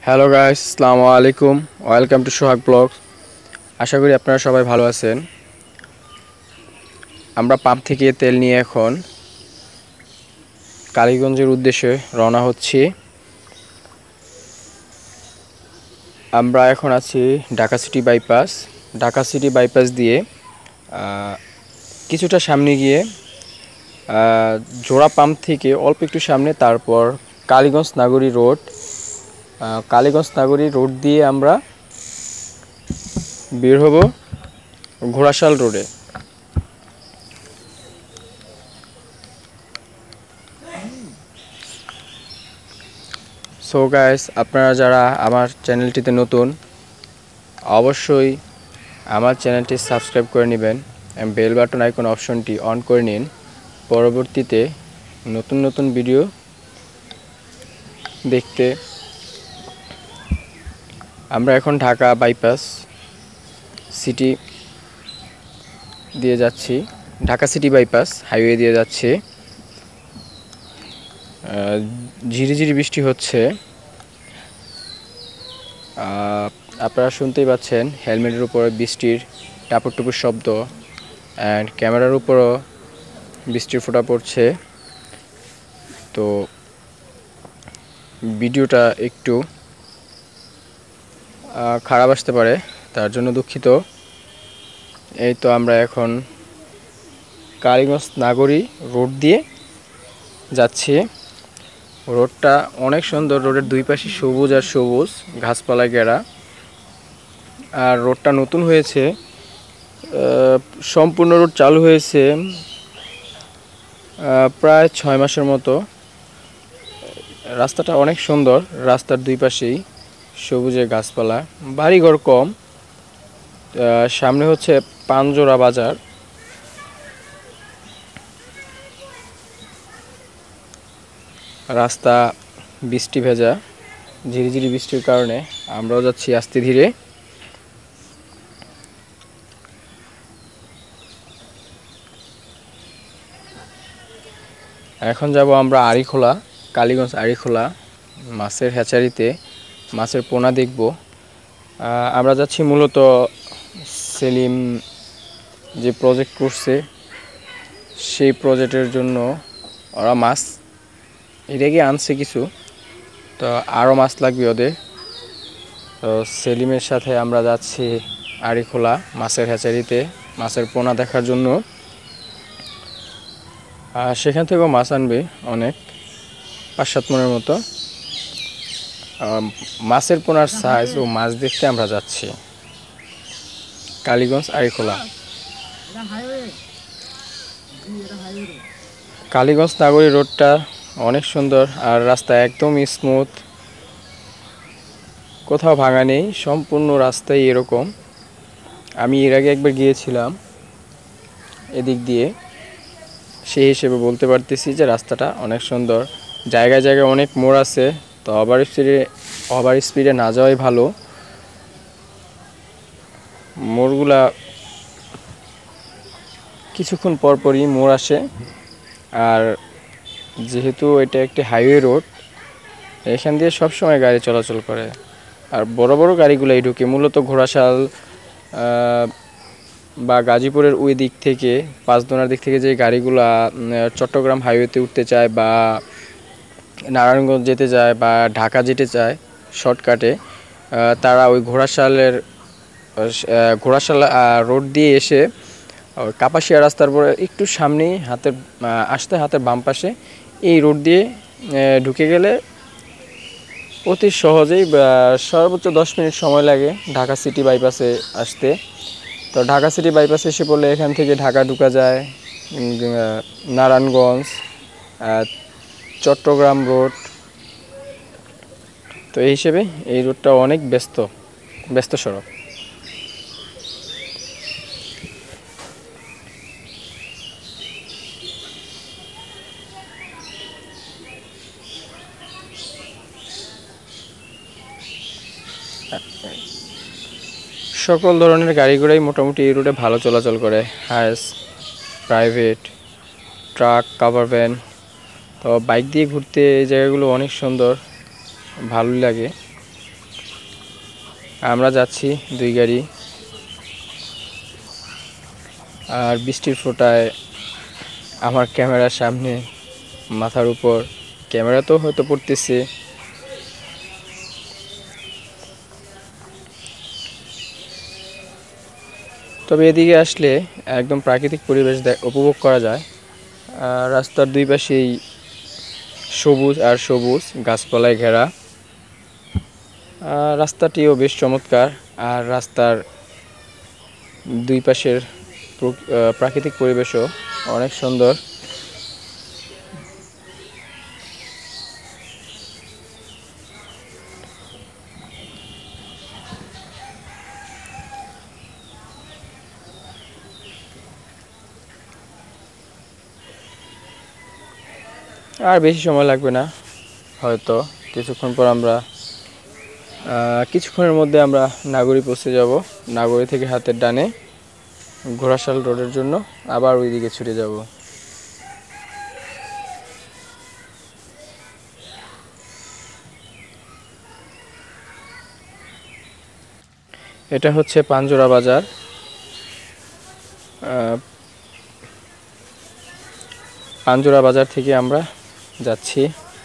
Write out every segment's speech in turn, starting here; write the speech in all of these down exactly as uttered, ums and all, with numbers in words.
Hello guys, আসসালামু আলাইকুম। Welcome to Sohag blog. আশা করি আপনারা সবাই ভালো আছেন। আমরা পাম্প থেকে তেল নিয়ে এখন কালীগঞ্জের উদ্দেশ্যে রওনা হচ্ছি। আমরা এখন আছি Dhaka city bypass. Dhaka city bypass দিয়ে কিছুটা সামনে গিয়ে জোড়া পাম্প থেকে অল্প একটু সামনে, তারপর কালীগঞ্জ নাগরী রোড কালীগঞ্জ নাগরী রোড দিয়ে আমরা বের হব ঘোড়াশাল রোডে। সো গাইস, আপনারা যারা আমার চ্যানেলটিতে নতুন, অবশ্যই আমার চ্যানেলটি সাবস্ক্রাইব করে নেবেন এবং বেল বাটন আইকন অপশনটি অন করে নিন। পরবর্তীতে নতুন নতুন ভিডিও দেখতে। আমরা এখন ঢাকা বাইপাস সিটি দিয়ে যাচ্ছি, ঢাকা সিটি বাইপাস হাইওয়ে দিয়ে যাচ্ছি। ঝিরিঝিরি বৃষ্টি হচ্ছে, আপনারা শুনতেই পাচ্ছেন হেলমেটের উপরে বৃষ্টির টাপুর টুপুর শব্দ, অ্যান্ড ক্যামেরার উপরও বৃষ্টির ফোঁটা পড়ছে। তো ভিডিওটা একটু খারাপ আসতে পারে, তার জন্য দুঃখিত। এই তো আমরা এখন কালীগঞ্জ নাগরী রোড দিয়ে যাচ্ছি। রোডটা অনেক সুন্দর, রোডের দুই পাশে সবুজ আর সবুজ ঘাসপালা ঘেরা। আর রোডটা নতুন হয়েছে, সম্পূর্ণ রোড চালু হয়েছে প্রায় ছয় মাসের মতো। রাস্তাটা অনেক সুন্দর, রাস্তার দুই পাশেই সবুজে গাছপালা, বাড়িঘর কম। সামনে হচ্ছে পানজোড়া বাজার। রাস্তা বৃষ্টি ভেজা, ঝিরিঝিরি বৃষ্টির কারণে আমরাও যাচ্ছি আস্তে ধীরে। এখন যাব আমরা আড়িখোলা, কালীগঞ্জ আড়িখোলা মাছের হ্যাচারিতে মাছের পোনা দেখব। আমরা যাচ্ছি মূলত সেলিম যে প্রজেক্ট করছে সেই প্রজেক্টের জন্য। ওরা মাছ এর আগে আনছে কিছু, তো আরও মাছ লাগবে ওদের। তো সেলিমের সাথে আমরা যাচ্ছি আড়িখোলা মাছের হ্যাচারিতে মাছের পোনা দেখার জন্য। আর সেখান থেকেও মাছ আনবে অনেক, পাঁচ সাত মনের মতো। মাছের পোনার সাইজ ও মাছ দেখতে আমরা যাচ্ছি কালীগঞ্জ আড়িখোলা। কালীগঞ্জ নাগরী রোডটা অনেক সুন্দর, আর রাস্তা একদম স্মুথ, কোথাও ভাঙা নেই, সম্পূর্ণ রাস্তাই এরকম। আমি এর আগে একবার গিয়েছিলাম এদিক দিয়ে, সেই হিসেবে বলতে পারতেছি যে রাস্তাটা অনেক সুন্দর। জায়গায় জায়গায় অনেক মোড় আছে, তো ওভার স্পিডে ওভার স্পিডে না যাওয়াই ভালো। মোড়গুলা কিছুক্ষণ পরপরই মোড় আসে, আর যেহেতু এটা একটি হাইওয়ে রোড, এখান দিয়ে সবসময় গাড়ি চলাচল করে। আর বড় বড় গাড়িগুলাই ঢুকে মূলত ঘোড়াশাল বা গাজীপুরের ওই দিক থেকে, পাঁচদোনার দিক থেকে যে গাড়িগুলা চট্টগ্রাম হাইওয়েতে উঠতে চায় বা নারায়ণগঞ্জ যেতে যায় বা ঢাকা যেতে চায় শর্টকাটে, তারা ওই ঘোড়াশালের ঘোড়াশাল রোড দিয়ে এসে কাপাসিয়া রাস্তার পরে একটু সামনেই হাতের আসতে হাতের বাম পাশে এই রোড দিয়ে ঢুকে গেলে অতি সহজেই সর্বোচ্চ দশ মিনিট সময় লাগে ঢাকা সিটি বাইপাসে আসতে। তো ঢাকা সিটি বাইপাসে এসে পড়লে এখান থেকে ঢাকা ঢুকা যায়, নারায়ণগঞ্জ, চট্টগ্রাম রোড। তো এই হিসেবে এই রোডটা অনেক ব্যস্ত ব্যস্ত সড়ক। সকল ধরনের গাড়ি ঘোড়াই মোটামুটি এই রোডে ভালো চলাচল করে, Hiace, private, truck, cover van. তো বাইক দিয়ে ঘুরতে এই জায়গাগুলো অনেক সুন্দর, ভালোই লাগে। আমরা যাচ্ছি দুই গাড়ি, আর বৃষ্টির ফোঁটায় আমার ক্যামেরার সামনে মাথার উপর ক্যামেরা তো হয়তো পড়তেছে। তবে এদিকে আসলে একদম প্রাকৃতিক পরিবেশ উপভোগ করা যায়। রাস্তার দুই পাশেই সবুজ আর সবুজ গাছপালায় ঘেরা। রাস্তাটিও বেশ চমৎকার, আর রাস্তার দুই পাশের প্রাকৃতিক পরিবেশও অনেক সুন্দর। আর বেশি সময় লাগবে না, হয়তো কিছুক্ষণ পর আমরা কিছুক্ষণের মধ্যে আমরা নাগরী পৌঁছে যাব। নাগরী থেকে হাতের ডানে ঘোড়াশাল রোডের জন্য আবার ওইদিকে ছুটে যাব। এটা হচ্ছে পাঞ্জোরা বাজার। পাঞ্জোরা বাজার থেকে আমরা যাচ্ছি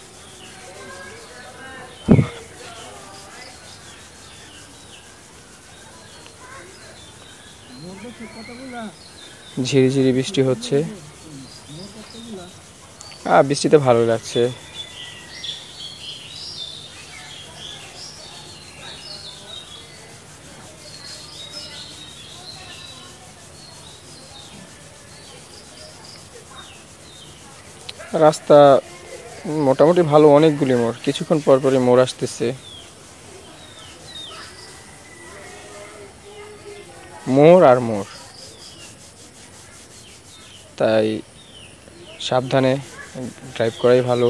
ঝিরিঝিরি বৃষ্টি হচ্ছে। আহ বৃষ্টিতে ভালো লাগছে। রাস্তা মোটামুটি ভালো, অনেকগুলি মোড়, কিছুক্ষণ পর পরই মোড় আসতেছে। মোড় আর মোড়, তাই সাবধানে ড্রাইভ করাই ভালো।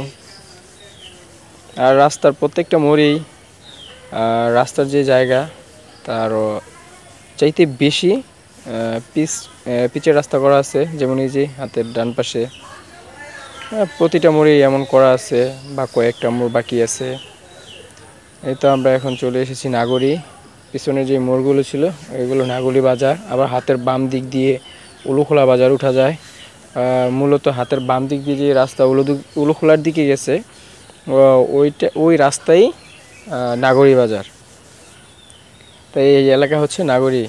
আর রাস্তার প্রত্যেকটা মোড়েই রাস্তার যে জায়গা তারও চাইতে বেশি পিচ পিচের রাস্তা করা আছে। যেমন এই যে হাতের ডান পাশে প্রতিটা মোড়েই এমন করা আছে, বা কয়েকটা মোড় বাকি আছে। এই তো আমরা এখন চলে এসেছি নাগরী। পিছনে যে মোড়গুলো ছিল এগুলো নাগরী বাজার। আবার হাতের বাম দিক দিয়ে উলুখোলা বাজার উঠা যায়। মূলত হাতের বাম দিক দিয়ে যে রাস্তা উলু উলুখোলার দিকে গেছে, ওইটা ওই রাস্তাই নাগরী বাজার। তাই এই এলাকা হচ্ছে নাগরী।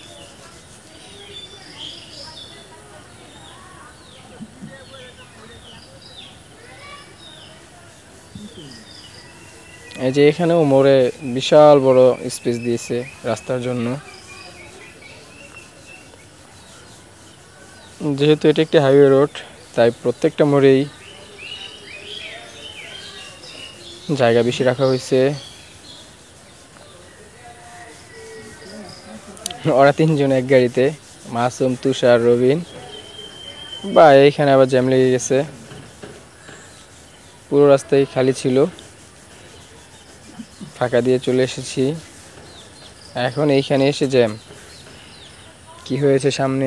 এই যে এখানেও মোড়ে বিশাল বড় স্পেস দিয়েছে রাস্তার জন্য। যেহেতু এটা একটি হাইওয়ে রোড, তাই প্রত্যেকটা মোড়েই জায়গা বেশি রাখা হয়েছে। ওরা তিনজন এক গাড়িতে, মাসুম, তুষার, রবিন। বা এইখানে আবার জ্যাম লেগে গেছে, পুরো রাস্তায় খালি ছিল, ফাঁকা দিয়ে চলে এসেছি। এখন এইখানে এসে জ্যাম। কি হয়েছে সামনে?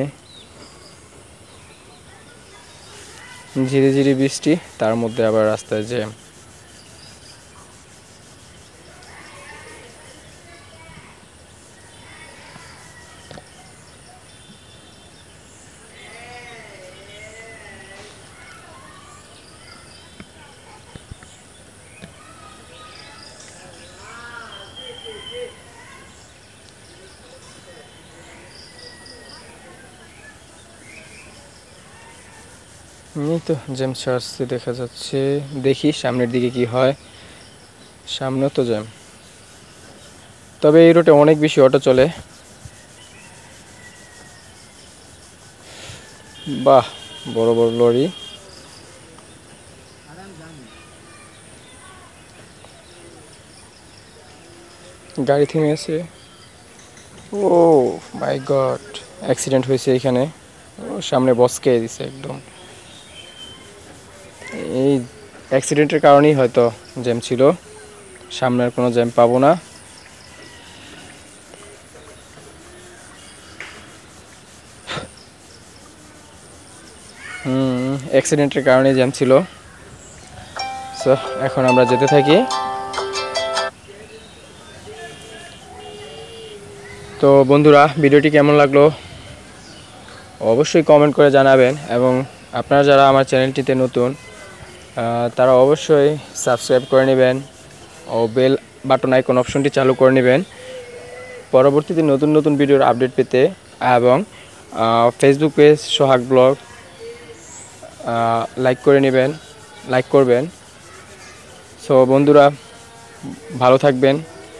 ঝিরি ঝিরি বৃষ্টি, তার মধ্যে আবার রাস্তায় জ্যাম। এই তো জ্যাম ছাড়ছে দেখা যাচ্ছে, দেখি সামনের দিকে কি হয়। সামনেও তো জ্যাম, তবে এই রোডে অনেক বেশি অটো চলে। বাহ, বড় বড় লরি। গাড়ি থেমে আছে। ও মাই গড, অ্যাক্সিডেন্ট হয়েছে এখানে। সামনে বসকে দিছে একদম। এই অ্যাক্সিডেন্টের কারণেই হয়তো জ্যাম ছিল, সামনে আর কোনো জ্যাম পাবো না। হুম অ্যাক্সিডেন্টের কারণেই জ্যাম ছিল। সো এখন আমরা যেতে থাকি। তো বন্ধুরা, ভিডিওটি কেমন লাগলো অবশ্যই কমেন্ট করে জানাবেন, এবং আপনারা যারা আমার চ্যানেলটিতে নতুন তারা অবশ্যই সাবস্ক্রাইব করে নেবেন ও বেল বাটন আইকন অপশনটি চালু করে নেবেন পরবর্তীতে নতুন নতুন ভিডিওর আপডেট পেতে। এবং Facebook page Sohag blog like করে নেবেন, লাইক করবেন। সো বন্ধুরা, ভালো থাকবেন।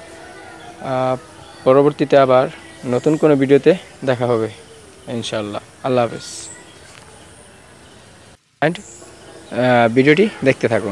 পরবর্তীতে আবার নতুন কোনো ভিডিওতে দেখা হবে ইনশাআল্লাহ। আল্লাহ হাফেজ। অ্যান্ড ভিডিওটি দেখতে থাকুন।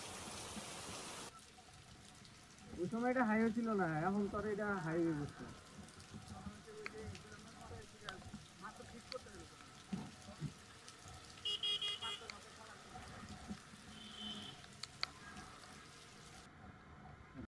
ওই সময় এটা হাইওয়ে ছিল না, এখন তো এটা হাইওয়ে করছে।